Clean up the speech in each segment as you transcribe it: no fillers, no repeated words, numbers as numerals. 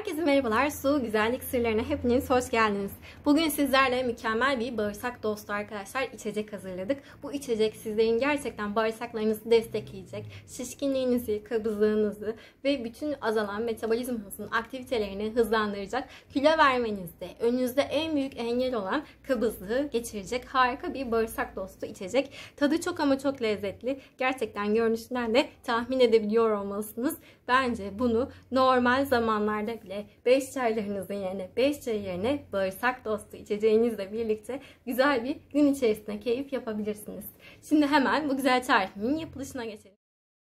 Herkese merhabalar. Su Güzellik Sırlarına hepiniz hoş geldiniz. Bugün sizlerle mükemmel bir bağırsak dostu arkadaşlar içecek hazırladık. Bu içecek sizlerin gerçekten bağırsaklarınızı destekleyecek, şişkinliğinizi, kabızlığınızı ve bütün azalan metabolizmanızın aktivitelerini hızlandıracak, kilo vermenizde, önünüzde en büyük engel olan kabızlığı geçirecek harika bir bağırsak dostu içecek. Tadı çok ama çok lezzetli. Gerçekten görünüşünden de tahmin edebiliyor olmalısınız. Bence bunu normal zamanlarda bile 5 çaylarınızın yerine 5 çay yerine bağırsak dostu içeceğinizle birlikte güzel bir gün içerisinde keyif yapabilirsiniz. Şimdi hemen bu güzel tarifimin yapılışına geçelim.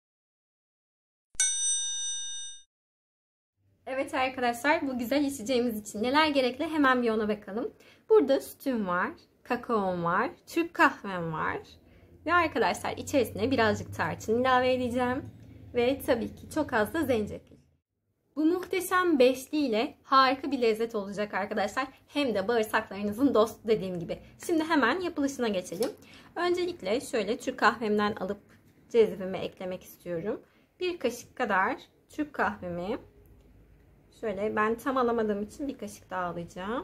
Evet arkadaşlar, bu güzel içeceğimiz için neler gerekli hemen bir ona bakalım. Burada sütüm var, kakaom var, Türk kahvem var ve arkadaşlar içerisine birazcık tarçın ilave edeceğim. Ve tabii ki çok az da zencefil. Bu muhteşem beşliyle harika bir lezzet olacak arkadaşlar. Hem de bağırsaklarınızın dostu dediğim gibi. Şimdi hemen yapılışına geçelim. Öncelikle şöyle Türk kahvemden alıp cezveme eklemek istiyorum. Bir kaşık kadar Türk kahvemi. Şöyle ben tam alamadığım için bir kaşık daha alacağım.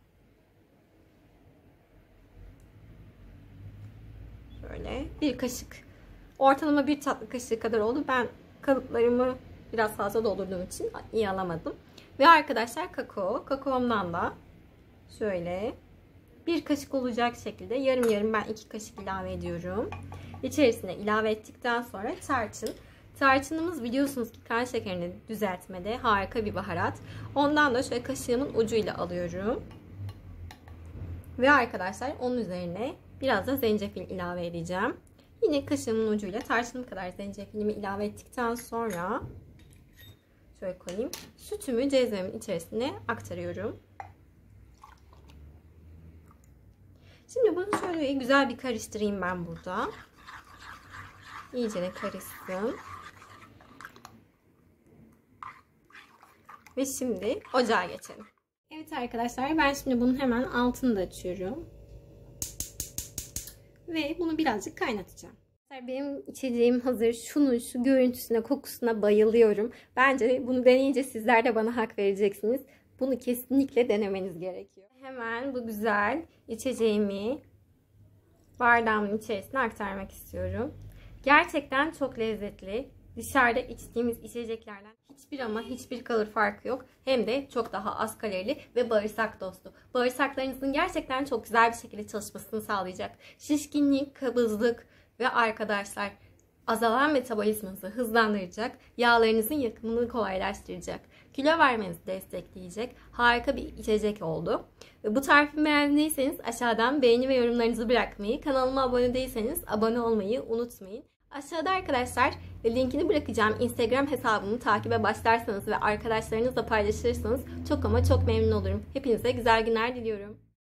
Şöyle bir kaşık. Ortalama bir tatlı kaşığı kadar oldu. Ben kalıplarımı biraz fazla doldurduğum için iyi alamadım. Ve arkadaşlar kakao. Kakaomdan da şöyle bir kaşık olacak şekilde yarım yarım ben 2 kaşık ilave ediyorum. İçerisine ilave ettikten sonra tarçın. Tarçınımız biliyorsunuz ki kan şekerini düzeltmede harika bir baharat. Ondan da şöyle kaşığımın ucuyla alıyorum. Ve arkadaşlar onun üzerine biraz da zencefil ilave edeceğim. Yine kaşığımın ucuyla tarçınım kadar zencefilimi ilave ettikten sonra şöyle koyayım. Sütümü cezvemin içerisine aktarıyorum. Şimdi bunu şöyle güzel bir karıştırayım ben burada. İyice de karışsın. Ve şimdi ocağa geçelim. Evet arkadaşlar, ben şimdi bunun hemen altını da açıyorum. Ve bunu birazcık kaynatacağım. Benim içeceğim hazır. Şu görüntüsüne, kokusuna bayılıyorum. Bence bunu deneyince sizler de bana hak vereceksiniz. Bunu kesinlikle denemeniz gerekiyor. Hemen bu güzel içeceğimi bardağımın içerisine aktarmak istiyorum. Gerçekten çok lezzetli. Dışarıda içtiğimiz içeceklerden hiçbir kalori farkı yok. Hem de çok daha az kalorili ve bağırsak dostu. Bağırsaklarınızın gerçekten çok güzel bir şekilde çalışmasını sağlayacak. Şişkinlik, kabızlık ve arkadaşlar azalan metabolizmanızı hızlandıracak, yağlarınızın yakımını kolaylaştıracak, kilo vermenizi destekleyecek harika bir içecek oldu. Ve bu tarifimi beğendiyseniz aşağıdan beğeni ve yorumlarınızı bırakmayı, kanalıma abone değilseniz abone olmayı unutmayın. Aşağıda arkadaşlar linkini bırakacağım Instagram hesabımı takibe başlarsanız ve arkadaşlarınızla paylaşırsanız çok ama çok memnun olurum. Hepinize güzel günler diliyorum.